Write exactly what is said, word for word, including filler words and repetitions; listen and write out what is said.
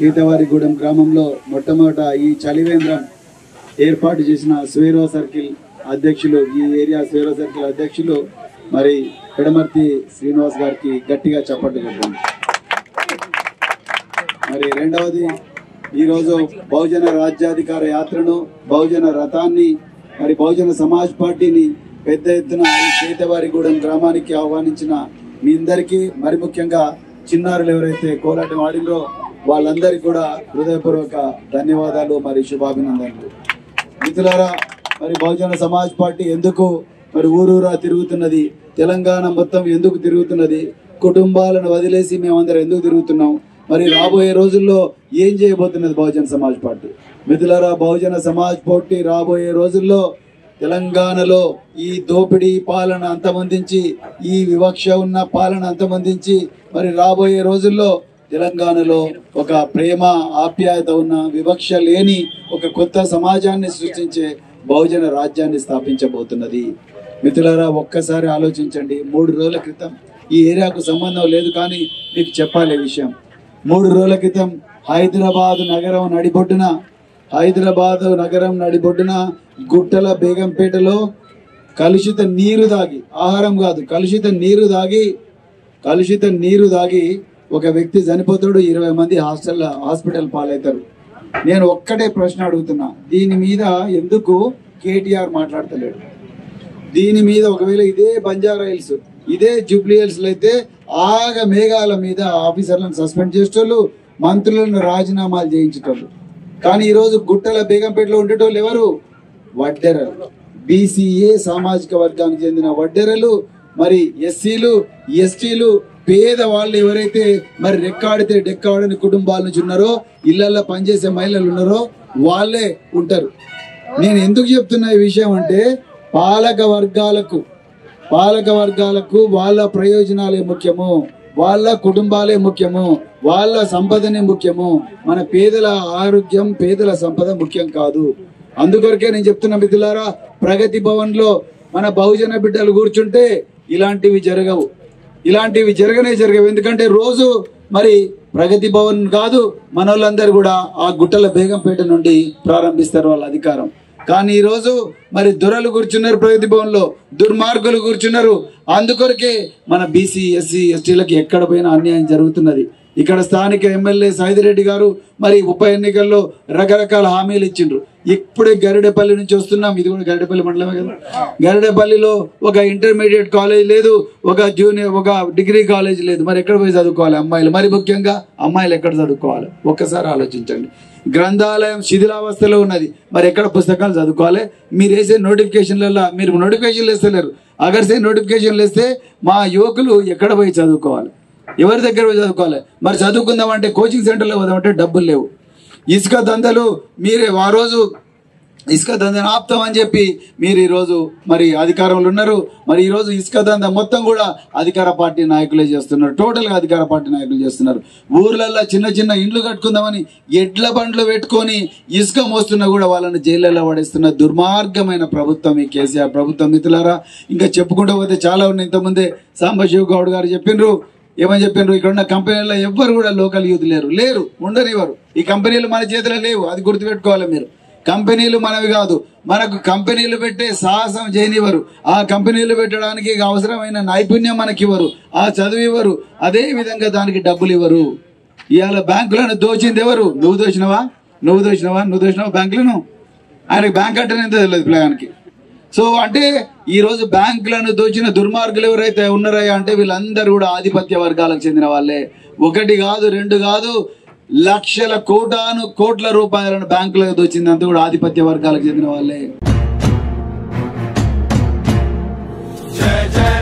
కీతవారిగూడెం గ్రామంలో మొట్టమొదట ఈ చలివేంద్రం ఏర్పాటు చేసిన స్వేరో సర్కిల్ అధ్యక్షులు, ఈ ఏరియా స్వేరో సర్కిల్ అధ్యక్షులు మరి పెడమర్తి శ్రీనివాస్ గారికి గట్టిగా చప్పట్లు కొట్టండి. మరి రెండవది, ఈరోజు బహుజన రాజ్యాధికార యాత్రను, బహుజన రథాన్ని, మరి బహుజన సమాజ్ పార్టీని పెద్ద ఎత్తున ఈ కీతవారిగూడెం గ్రామానికి ఆహ్వానించిన మీ అందరికీ, మరి ముఖ్యంగా చిన్నారులు ఎవరైతే కోలాటం ఆడినో వాళ్ళందరికీ కూడా హృదయపూర్వక ధన్యవాదాలు, మరి శుభాభినందనలు. మిత్రులారా, మరి బహుజన సమాజ్ పార్టీ ఎందుకు మరి ఊరూరా తిరుగుతున్నది, తెలంగాణ మొత్తం ఎందుకు తిరుగుతున్నది, కుటుంబాలను వదిలేసి మేమందరం ఎందుకు తిరుగుతున్నాం, మరి రాబోయే రోజుల్లో ఏం చేయబోతున్నది బహుజన సమాజ్ పార్టీ? మిత్రులారా, బహుజన సమాజ్ పార్టీ రాబోయే రోజుల్లో తెలంగాణలో ఈ దోపిడీ పాలన అంతమొందించి, ఈ వివక్ష ఉన్న పాలన అంతమొందించి, మరి రాబోయే రోజుల్లో తెలంగాణలో ఒక ప్రేమ ఆప్యాయత ఉన్న, వివక్ష లేని ఒక కొత్త సమాజాన్ని సృష్టించే బహుజన రాజ్యాన్ని స్థాపించబోతున్నది. మిత్రులారా, ఒక్కసారి ఆలోచించండి. మూడు రోజుల క్రితం, ఈ ఏరియాకు సంబంధం లేదు కానీ మీకు చెప్పాలి విషయం. మూడు రోజుల క్రితం హైదరాబాద్ నగరం నడిబొడ్డున హైదరాబాద్ నగరం నడిబొడ్డున గుట్టల బేగంపేటలో కలుషిత నీరు దాగి, ఆహారం కాదు కలుషిత నీరు దాగి కలుషిత నీరు దాగి ఒక వ్యక్తి చనిపోతాడు, ఇరవై మంది హాస్టల్ హాస్పిటల్ పాలవుతారు. నేను ఒక్కటే ప్రశ్న అడుగుతున్నా, దీని మీద ఎందుకు కేటీఆర్ మాట్లాడతలేడు? దీని మీద ఒకవేళ ఇదే బంజారా హిల్స్, ఇదే జూబ్లీ హిల్స్ అయితే ఆగ మేఘాల మీద ఆఫీసర్లను సస్పెండ్ చేసేటోళ్ళు, మంత్రులను రాజీనామాలు చేయించేటోళ్ళు. కానీ ఈరోజు గుట్టల బేగంపేటలో ఉండేటోళ్ళు ఎవరు? వడ్డెరలు, బీసీఏ సామాజిక వర్గానికి చెందిన వడ్డెరలు, మరి ఎస్సీలు, ఎస్టీలు, పేద వాళ్ళు ఎవరైతే మరి రెక్కాడితే డెక్కాడని కుటుంబాల నుంచి ఉన్నారో, ఇళ్లలో పనిచేసే మహిళలు ఉన్నారో వాళ్ళే ఉంటారు. నేను ఎందుకు చెప్తున్నా ఈ విషయం అంటే, పాలక వర్గాలకు పాలక వర్గాలకు వాళ్ళ ప్రయోజనాలే ముఖ్యము, వాళ్ళ కుటుంబాలే ముఖ్యము, వాళ్ళ సంపదనే ముఖ్యము. మన పేదల ఆరోగ్యం, పేదల సంపద ముఖ్యం కాదు. అందుకొరకే నేను చెప్తున్నా మిత్రులారా, ప్రగతి భవన్ లో మన బహుజన బిడ్డలు కూర్చుంటే ఇలాంటివి జరగవు, ఇలాంటివి జరగనే జరగవు. ఎందుకంటే రోజు మరి ప్రగతి భవన్ కాదు, మన వాళ్ళందరూ కూడా ఆ గుట్టల బేగంపేట నుండి ప్రారంభిస్తారు వాళ్ళ అధికారం. కానీ ఈరోజు మరి దొరలు కూర్చున్నారు ప్రగతి భవన్ లో, దుర్మార్గులు కూర్చున్నారు. అందుకొరకే మన బీసీ, ఎస్సీ, ఎస్టీలకి ఎక్కడ పోయినా అన్యాయం జరుగుతున్నది. ఇక్కడ స్థానిక ఎమ్మెల్యే సాయిరెడ్డి గారు మరి ఉప ఎన్నికల్లో రకరకాల హామీలు ఇచ్చిండ్రు. ఇప్పుడే గరిడేపల్లి నుంచి వస్తున్నాం, ఇది కూడా గరిడేపల్లి మండలమే కదా. గరిడేపల్లిలో ఒక ఇంటర్మీడియట్ కాలేజ్ లేదు, ఒక జూనియర్ ఒక డిగ్రీ కాలేజ్ లేదు. మరి ఎక్కడ పోయి చదువుకోవాలి అమ్మాయిలు? మరి ముఖ్యంగా అమ్మాయిలు ఎక్కడ చదువుకోవాలి? ఒక్కసారి ఆలోచించండి. గ్రంథాలయం శిథిలావస్థలో ఉన్నది, మరి ఎక్కడ పుస్తకాలు చదువుకోవాలి? మీరు వేసే నోటిఫికేషన్లలో మీరు నోటిఫికేషన్లు వేస్తలేరు. అగర్సే నోటిఫికేషన్లు వేస్తే మా యువకులు ఎక్కడ పోయి చదువుకోవాలి? ఎవరి దగ్గర పోయి చదువుకోవాలి? మరి చదువుకుందామంటే కోచింగ్ సెంటర్లో పోదామంటే డబ్బులు లేవు. ఇసుక దందలు మీరే ఆ రోజు ఇసుక దందను ఆపుతామని చెప్పి మీరు ఈరోజు మరి అధికారంలో ఉన్నారు. మరి ఈరోజు ఇసుక దంద మొత్తం కూడా అధికార పార్టీ నాయకులే చేస్తున్నారు, టోటల్గా అధికార పార్టీ నాయకులు చేస్తున్నారు. ఊర్లల్లో చిన్న చిన్న ఇండ్లు కట్టుకుందామని ఎడ్ల బండ్లు పెట్టుకొని ఇసుక మోస్తున్నా కూడా వాళ్ళని జైళ్ళలో పడేస్తున్న దుర్మార్గమైన ప్రభుత్వం ఈ కేసీఆర్ ప్రభుత్వం. మిత్రులారా, ఇంకా చెప్పుకుంటూ పోతే చాలా ఉన్నాయి. ఇంతకుముందే సాంబశివ గౌడ్ గారు చెప్పిండ్రు, ఏమని చెప్పిండ్రు, ఇక్కడ ఉన్న కంపెనీల్లో ఎవ్వరు కూడా లోకల్ యూత్ లేరు లేరు ఉండనివ్వరు. ఈ కంపెనీలు మన చేతిలో లేవు, అది గుర్తుపెట్టుకోవాలి మీరు. కంపెనీలు మనవి కాదు, మనకు కంపెనీలు పెట్టే సాహసం చేయనివ్వరు. ఆ కంపెనీలు పెట్టడానికి అవసరమైన నైపుణ్యం మనకి ఇవ్వరు, ఆ చదువు ఇవ్వరు, అదే విధంగా దానికి డబ్బులు ఇవ్వరు. ఇవాళ బ్యాంకులను దోచింది ఎవరు? నువ్వు దోచినవా నువ్వు దోచినవా నువ్వు దోచినవా బ్యాంకులను? ఆయనకు బ్యాంక్ అంటే తెలియదు పిల్లగానికి. సో అంటే ఈరోజు బ్యాంకులను దోచిన దుర్మార్గులు ఎవరైతే ఉన్నారయ్యా అంటే వీళ్ళందరూ కూడా ఆధిపత్య వర్గాలకు చెందిన వాళ్ళే. ఒకటి కాదు, రెండు కాదు, లక్షల కోటాను కోట్ల రూపాయలను బ్యాంకులకు దోచింది అంతా కూడా ఆధిపత్య వర్గాలకు చెందిన వాళ్ళే. జై జై